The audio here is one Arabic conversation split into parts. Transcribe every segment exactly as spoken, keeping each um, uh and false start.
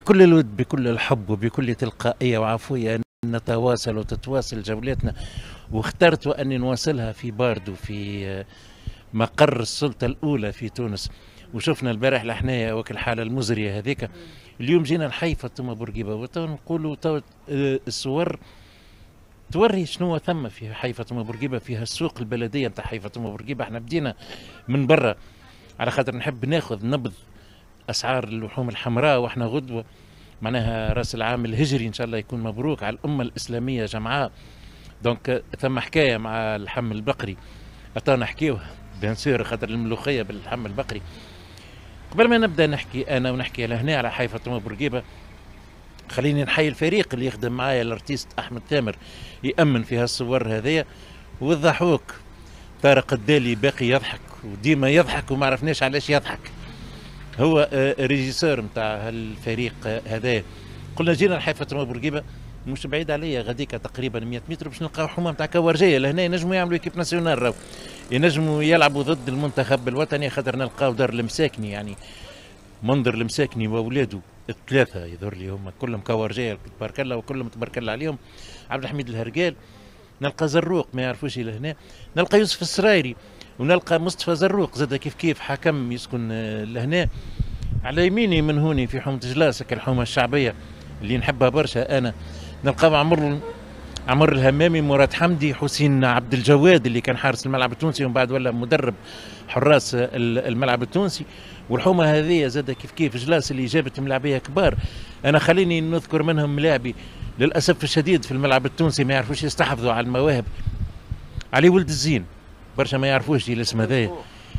بكل الود بكل الحب وبكل تلقائية وعفوية نتواصل وتتواصل جولتنا، واخترت أني نواصلها في باردو في مقر السلطة الأولى في تونس. وشفنا البارح لحنايا وك الحالة المزرية هذيك. اليوم جينا لحيفا ثم بورقيبة، وتو نقولوا تو الصور توري شنو ثم في حيفا ثم بورقيبة، فيها السوق البلدية نتاع حيفا ثم بورقيبة. احنا بدينا من برا على خاطر نحب ناخذ نبض أسعار اللحوم الحمراء، واحنا غدوة معناها راس العام الهجري ان شاء الله يكون مبروك على الامه الاسلاميه جمعاء. دونك ثم حكايه مع اللحم البقري عطانا نحكيوها بيان سور خاطر الملوخيه باللحم البقري. قبل ما نبدا نحكي انا ونحكي لهنا على حيفا ثم بورقيبه، خليني نحيي الفريق اللي يخدم معايا، الارتيست احمد تامر يامن في هالصور هذيا، والضحوك طارق الدالي باقي يضحك وديما يضحك وما عرفناش علاش يضحك، هو ريجيسور نتاع هالفريق هذايا. قلنا جينا لحيفا ثم بورقيبه مش بعيد عليا غاديكا تقريبا مئة متر باش نلقاو حمام تاع كورجيه. لهنا ينجموا يعملوا ايكيب ناسيونال، راهو ينجموا يلعبوا ضد المنتخب الوطني، خاطر نلقاو دار المساكني يعني منظر المساكني واولاده الثلاثه يظهر لي هم كلهم كورجيه تبارك الله، وكلهم تبارك الله عليهم. عبد الحميد الهرقال، نلقى زروق ما يعرفوش لهنا، نلقى يوسف السرايري، ونلقى مصطفى زروق زاد كيف كيف حكم يسكن لهنا. على يميني من هوني في حومة جلاسك الحومة الشعبية اللي نحبها برشا أنا، نلقى عمر عمر الهمامي، مراد حمدي، حسين عبد الجواد اللي كان حارس الملعب التونسي ومن بعد ولا مدرب حراس الملعب التونسي. والحومة هذه زاد كيف كيف جلاس اللي جابت ملاعبية كبار. أنا خليني نذكر منهم ملاعبي للأسف الشديد في الملعب التونسي ما يعرفوش يستحفظوا على المواهب. علي ولد الزين برشا ما يعرفوش الاسم هذايا.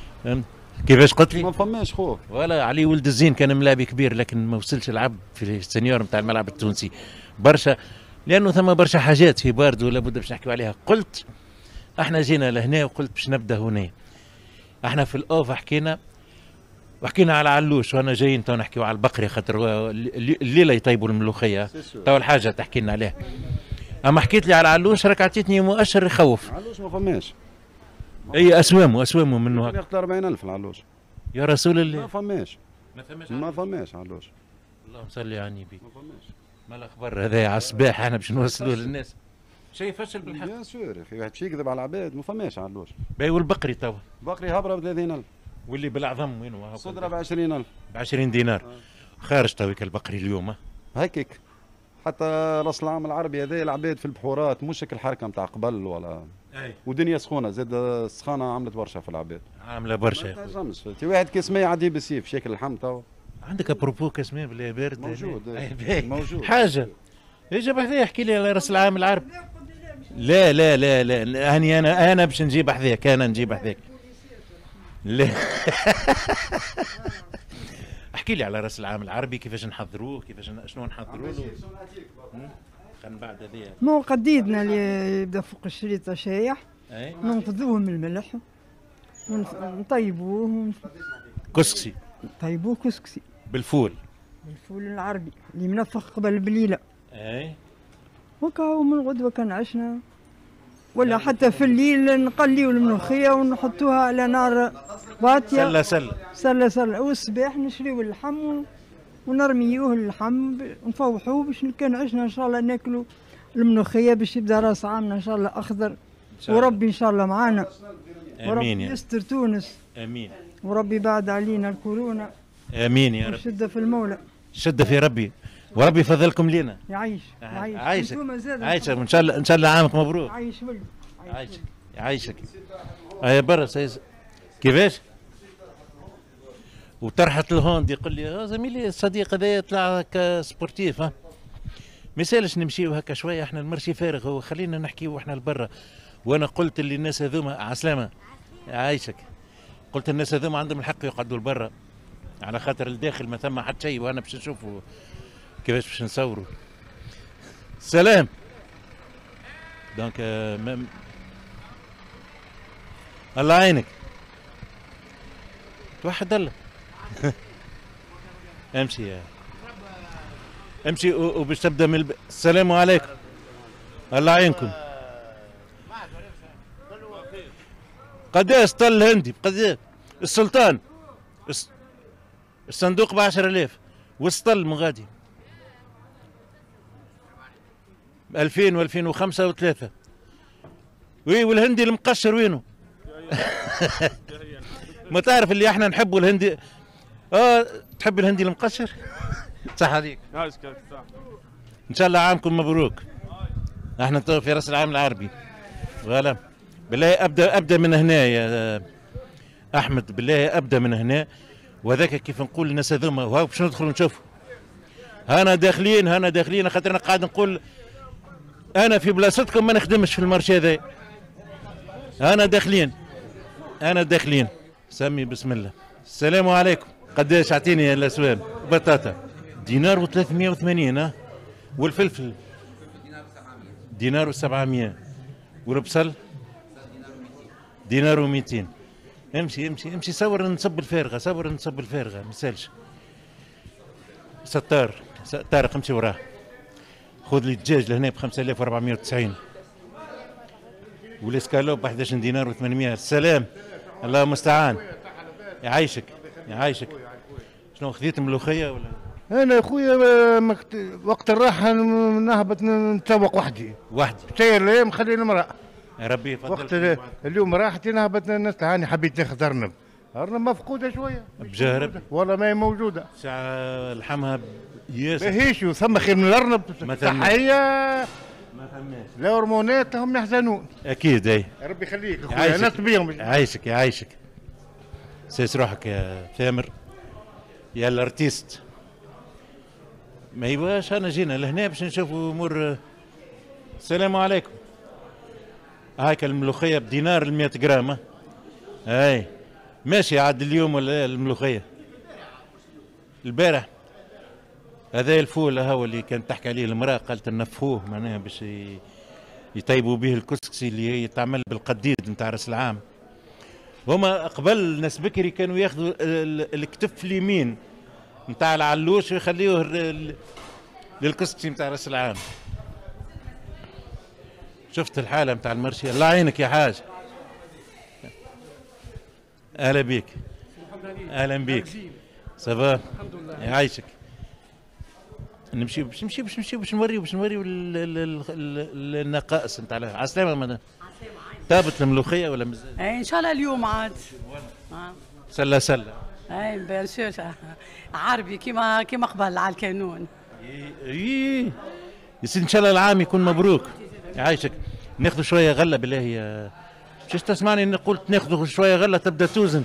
كيفاش قلت لي؟ ما فماش خوف. ولا علي ولد الزين كان ملاعبي كبير لكن ما وصلش العب في السنيور نتاع الملعب التونسي برشا، لانه ثم برشا حاجات في باردو لابد باش نحكيو عليها. قلت احنا جينا لهنا وقلت باش نبدا هنا. احنا في الاوف حكينا وحكينا على علوش، وانا جايين تو نحكيو على البقري خاطر الليله يطيبوا الملوخيه تو الحاجه تحكي لنا عليها. اما حكيت لي على علوش راك عطيتني مؤشر يخوف. علوش ما فماش. اي اسوامه اسوامه منه هكا ياخذ أربعين ألف العلوش يا رسول الله. ما فماش ما فماش ما فماش علوش. اللهم صل على النبي. ما فماش. ما الاخبار هذا على الصباح احنا باش نوصلوه للناس. شيء فشل بالحق. بيان سور في واحد يكذب على العباد. ما فماش علوش. باهي والبقري توا؟ بقري هبره ب ثلاثين ألف. واللي بالعظم وينه؟ صدره ب عشرين ألف. ب عشرين دينار. آه. خارج تويك البقري اليوم. هكيك حتى راس العام العربي هذا العباد في البحورات مش الحركه نتاع قبل ولا. اي ودنيا سخونه زاد السخانه عملت برشا في العباد. عامله برشا ما تنجمش في واحد كيس ماء يعدي بالسيف شكل اللحم تو. عندك ابروبو كاس ماء بالله بارد؟ موجود. اي موجود حاجه. اجا بحذايا احكي لي على راس العام العربي. لا لا لا لا هاني انا انا باش نجيب حذاك، انا نجيب حذاك. لا احكي لي على راس العام العربي كيفاش نحضروه، كيفاش شنو نحضروا له. خلينا بعد هذيا مو قديدنا اللي يبدا فوق الشريطه شايح، ننقذوه من الملح ونطيبوه. كسكسي نطيبوه كسكسي بالفول. بالفول العربي اللي منفخ قبل بليله. اي وكاو من غدوه كان عشنا، ولا حتى في الليل نقليو الملوخيه ونحطوها على نار باطيه. سله سله سله سله والصباح نشريو اللحم ونرميوه اللحم نفوحوه باش كان عشنا ان شاء الله ناكلوا الملوخيه باش يبدا راس عامنا ان شاء الله اخضر. وربي ان شاء الله معانا. امين يا يستر تونس. امين. وربي بعد علينا الكورونا. امين يا رب. شده في المولى. شده في ربي وربي يفضلكم لينا. يعيش يعيش عايشك عايشك وان شاء الله ان شاء الله عامك مبروك. عايش ولد عايشك عايشك. هيا برا سيز كيفاش؟ وطرحت الهوند يقول لي زميلي الصديق هذا يطلع هكا سبورتيف. ها ما يسالش نمشيو هكا شويه، احنا المرشي فارغ هو، خلينا نحكيو احنا لبرا. وانا قلت اللي الناس هذوما عسلامه عايشك، قلت الناس هذوما عندهم الحق يقعدوا لبرا على خاطر الداخل ما ثم حتى شيء، وانا باش نشوفوا كيفاش باش نصوروا. سلام. دونك euh, الله يعينك. توحد الله. امشي يا امشي وباش تبدا من الب... السلام عليكم. الله يعينكم. قداش طل الهندي بقداش؟ السلطان الصندوق ب عشرة آلاف والسطل من غادي ألفين وألفين وخمسة وثلاثة. وي والهندي المقشر وينه؟ ما تعرف اللي احنا نحبوا الهندي. اه تحب الهندي المقشر؟ صح عليك. ان شاء الله عامكم مبروك. احنا تو في راس العام العربي. فوالا بالله ابدا ابدا من هنا يا احمد، بالله ابدا من هنا. وهذاك كيف نقول الناس هذوما وهاو باش ندخلوا نشوفوا. هانا داخلين هانا داخلين خاطر انا قاعد نقول انا في بلاصتكم ما نخدمش في المارشي هذا. انا داخلين انا داخلين. سمي بسم الله. السلام عليكم. قداش اعطيني الاسوام؟ بطاطا دينار وثلاثمية وثمانين. ها والفلفل دينار وسبعمية. والبصل دينار ومئتين. امشي امشي امشي صور نصب الفارغه، صور نصب الفارغه ما يسالش. ستار طارق امشي وراه. خذ لي الدجاج لهنا ب خمسة آلاف وأربعمية وتسعين. والاسكالوب ب أحد عشر دينار وثمانمية. السلام الله المستعان. يعيشك يعيشك. شنو خذيت ملوخيه ولا؟ انا يا خويا وقت الراحه نهبط نتسوق وحدي. وحدي؟ سير ليه مخلي المراه. يا ربي يفضل. وقت اليوم راحتي نهبط نستعاني، حبيت ناخذ ارنب. ارنب مفقوده شويه. بجهرب؟ والله ما هي موجوده. ساعة لحمها ياسر. ماهيش ثم خير من الارنب. صحيه ما فهمناش. لا هرمونات هم يحزنون. اكيد اي. ربي يخليك خويا ناس بيهم. يعيشك يعيشك. سيس روحك يا ثامر يا الارتيست. ما يبغاش انا جينا لهنا باش نشوفوا امور. السلام عليكم. هاك الملوخيه بدينار ال مئة جرام. اي ماشي عاد اليوم ولا الملوخيه؟ البارح هذا الفول هو اللي كانت تحكي عليه المراه، قالت نفوه معناها باش يطيبوا به الكسكسي اللي يتعمل بالقديد نتاع راس العام. هما قبل ناس بكري كانوا ياخذوا الكتف اليمين نتاع العلوش ويخليوه للكسكسي نتاع راس العام. شفت الحاله نتاع المرشي؟ الله يعينك يا حاج. اهلا بيك. اهلا بيك. صباح الحمد لله. يعيشك. نمشي باش نمشي باش نمشي باش نوريو باش نوريو النقائص نتاع على السلامه. ماذا طابت الملوخيه ولا مازال؟ اي ان شاء الله اليوم عاد. سله سله. اي بيان سور عربي كيما كيما قبل على الكانون. اي يا ان شاء الله العام يكون مبروك. يعيشك. ناخذ شويه غله بالله يا شو تسمعني اني قلت ناخذ شويه غله تبدا توزن.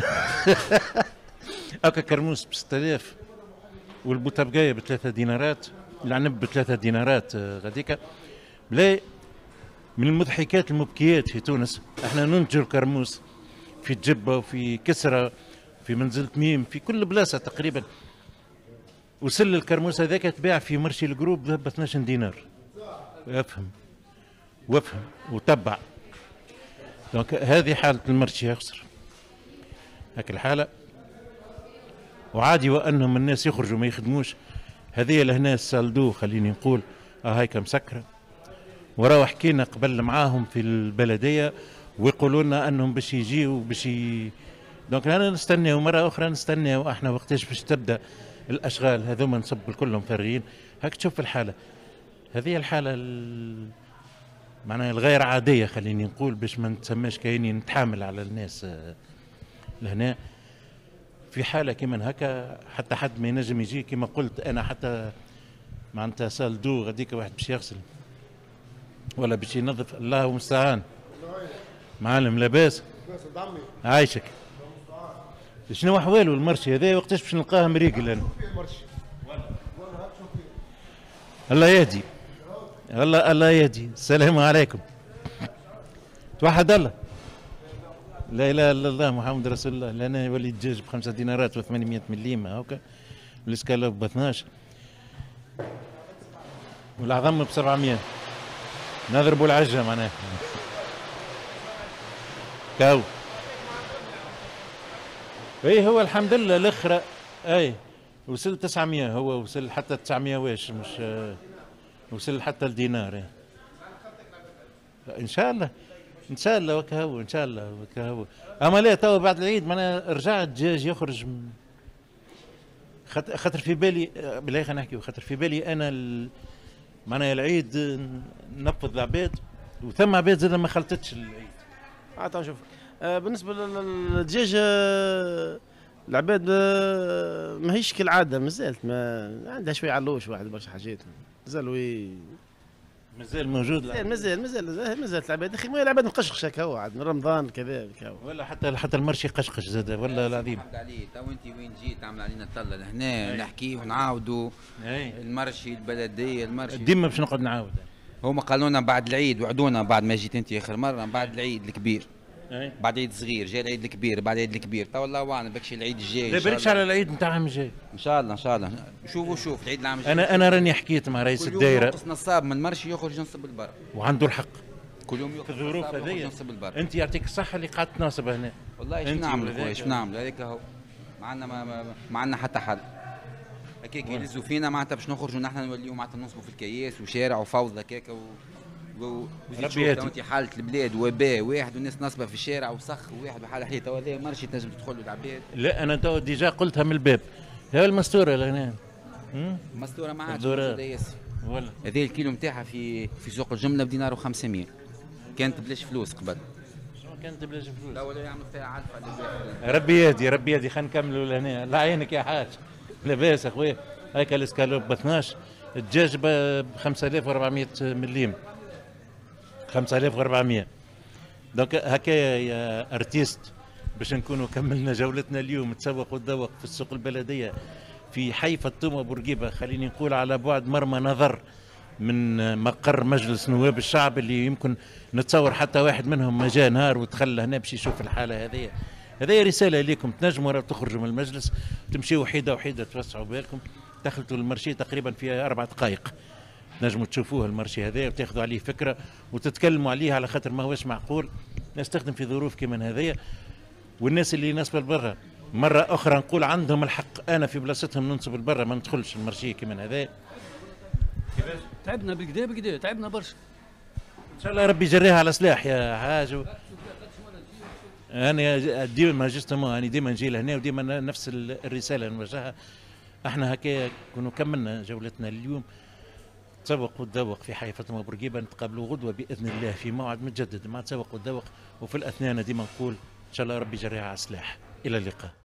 هكا كرموس ب ستة آلاف والبوتابقايه بثلاثه دينارات، العنب بثلاثه دينارات غاديكا. بلا من المضحكات المبكيات في تونس احنا ننتجوا الكرموس في جبه وفي كسره في منزل تميم في كل بلاصه تقريبا. وسل الكرموس هذاك تباع في مرشي الجروب ب اثناش دينار. افهم وافهم وتبع. دونك هذه حالة المرشي يخسر هاك الحالة. وعادي وأنهم الناس يخرجوا ما يخدموش. هذه لهنا سالدو خليني نقول اه هيك مسكرة. وراو حكينا قبل معاهم في البلدية ويقولوا لنا أنهم باش يجيوا باش ي... دونك أنا نستناو مرة أخرى نستناو احنا وقتاش باش تبدأ الأشغال هذوما نصب كلهم فارغين. هاك تشوف الحالة. هذه الحالة ال... معناها الغير عادية خليني نقول باش ما نتسماش كأني نتحامل على الناس لهنا. في حالة كيما هكا حتى حد ما ينجم يجي كيما قلت أنا حتى معناتها سالدو غاديك واحد باش يغسل ولا باش ينظف. الله المستعان. معلم لاباس؟ عايشك. شنو أحواله المرشي هذا وقتاش باش نلقاه مريقل أنا؟ الله يهدي. الله الله يهدي. السلام عليكم. توحد الله. لا اله الا الله محمد رسول الله. لأنا يولي الدجاج بخمسة دينارات وثمانمية مليم هاكا. والاسكالوب ب اثناش. والعظم ب سبعمية. نضربوا العجة معناها. كاو. اي هو الحمد لله الاخرى اي وصل تسعمية. هو وصل حتى تسعمية واش مش وصل حتى الدينار. اي ان شاء الله ان شاء الله وكهو ان شاء الله وكهو. اما لا توا بعد العيد معناها رجع الدجاج يخرج. خاطر في بالي بالله خلينا نحكي. خاطر في بالي انا معناها العيد نفض العباد، وثم عباد زاد ما خلطتش العيد. عاد نشوف. آه بالنسبه للدجاج آه العباد آه ماهيش كالعاده، مازالت ما عندها شويه علوش واحد برشا حاجات مازالوا مازال موجود. مازال مازال مازال مازالت العباد اخي، العباد مقشقشه هو عاد من رمضان كذلك. ولا حتى حتى المرشي قشقش زاد ولا العظيم. الحمد عليه. تو انت وين جيت تعمل علينا الطله لهنا نحكي ونعاودوا المرشي البلديه المرشي ديما باش نقعد نعاود. هما قالوا لنا بعد العيد، وعدونا بعد ما جيت انت اخر مره بعد العيد الكبير. أي. بعد العيد الصغير جاي العيد الكبير، بعد العيد الكبير تو والله اعلم بكشي العيد الجاي. لا بالكش على العيد نتاع العام الجاي. ان شاء الله ان شاء الله. شوفوا شوف العيد العام الجاي. انا انا راني حكيت مع رئيس الدائره. كل يوم نصاب من المرشي يخرج ينصب البر. وعنده الحق. كل يوم يخرج الظروف هذه انت يعطيك الصحه اللي قاعد تناصب هنا. والله ايش نعمل ايش نعمل هذيك اهو. ما عندنا ما, ما, ما عندنا حتى حل. هكاك يلزوا فينا معناتها باش نخرجوا نحن نوليو معناتها نصبوا في الكياس وشارع وفوضى هكاك و... ربي انت حاله البلاد وباء واحد والناس نصبه في الشارع وسخ واحد بحال حيطه وهذا مرشي تنجم تدخل العباد. لا انا تو ديجا قلتها من الباب. هذا المستوره لهنا. المستوره ما عادش موجوده ولا هذه الكيلو نتاعها في في سوق الجمله بدينار وخمسمية. كانت بلاش فلوس قبل. شنو كانت بلاش فلوس؟ لا ولا يعملوا فيها علفه. ربي يهدي ربي يهدي. خلينا نكملوا لهنا. لا عينك يا حاج. لاباس اخويا. هيك الاسكالوب ب اثناش، الدجاج ب خمسة آلاف وأربعمية مليم. خمسة آلاف وأربعمية. دونك هكايا يا ارتيست باش نكونوا كملنا جولتنا اليوم تسوق وتذوق في السوق البلديه في حي فطومه بورقيبه. خليني نقول على بعد مرمى نظر من مقر مجلس نواب الشعب، اللي يمكن نتصور حتى واحد منهم ما جاء نهار ودخل هنا باش يشوف الحاله هذه. هذه رساله لكم، تنجموا تخرجوا من المجلس تمشيوا وحيده وحيده توسعوا بالكم. دخلتوا المرشي تقريبا في اربع دقائق، نجموا تشوفوه المرشي هذا وتاخذوا عليه فكره وتتكلموا عليه، على خاطر ما هوش معقول نستخدم في ظروف كما هذه. والناس اللي نصب البرة مره اخرى نقول عندهم الحق، انا في بلاصتهم ننصب البرة ما ندخلش المرشي كما هذا. تعبنا بالكدا بالكدا تعبنا برشا. ان شاء الله ربي يجريها على سلاح يا حاج. انا ديما جوستومون انا ديما نجي لهنا وديما نفس الرساله نوجهها. احنا هكا كنا كملنا جولتنا اليوم تسوق وتذوق في حي فاطمه بورقيبه. نتقابلوا غدوه باذن الله في موعد متجدد مع تسوق وتذوق. وفي الاثناء ديما نقول ان شاء الله ربي يجريها على سلاح. الى اللقاء.